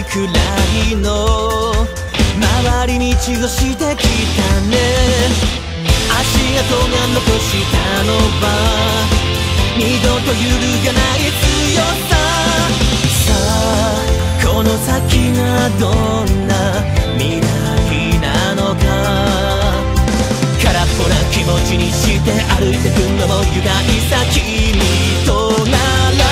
くらいの回り道をしてきたね。足跡が残したのは二度と揺るがない強さ。さあこの先がどんな未来なのか、空っぽな気持ちにして歩いてくのも愉快さ。君となら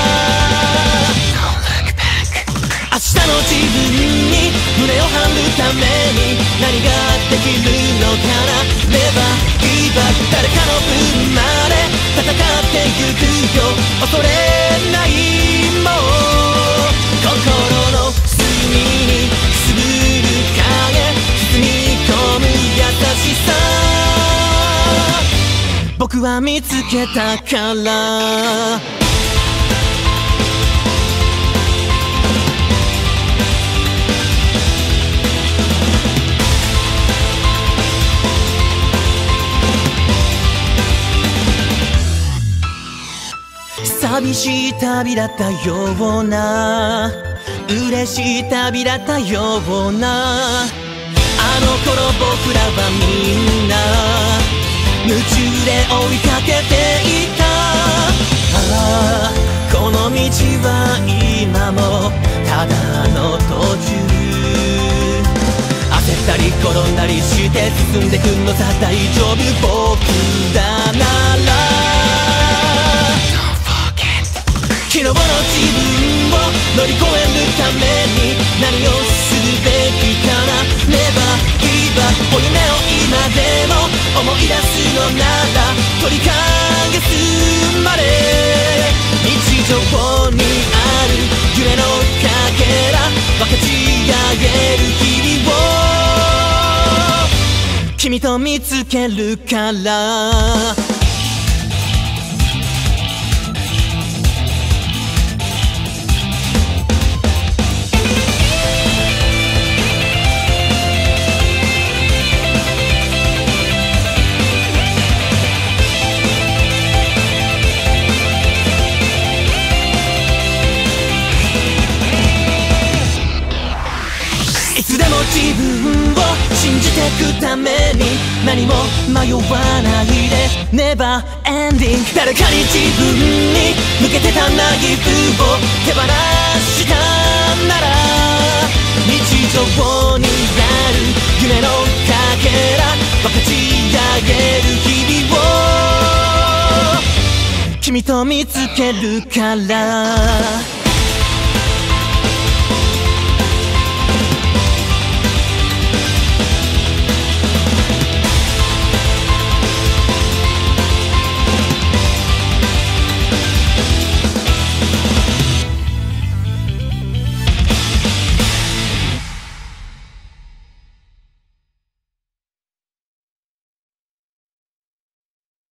明日の自分に胸を張るために何ができるのかな。Never give up、 誰かの分まで戦ってゆくよ。恐れないもう心の隅にくすぶる影、包み込む優しさ僕は見つけたから。寂しい旅だったような、嬉しい旅だったような、あの頃僕らはみんな夢中で追いかけていた。ああこの道は今もただの途中、焦ったり転んだりして進んでくのさ。大丈夫僕らなら昨日の自分を乗り越えるために何をするべきかな。Never give up、 お夢を今でも思い出すのなら取り返すまで。日常にある夢のかけら分かち合える日々を君と見つけるから。いつでも自分を信じてくために何も迷わないで Never ending、 誰かに自分に向けてたナイフを手放したなら日常にある夢のかけら分かち合える日々を君と見つけるから。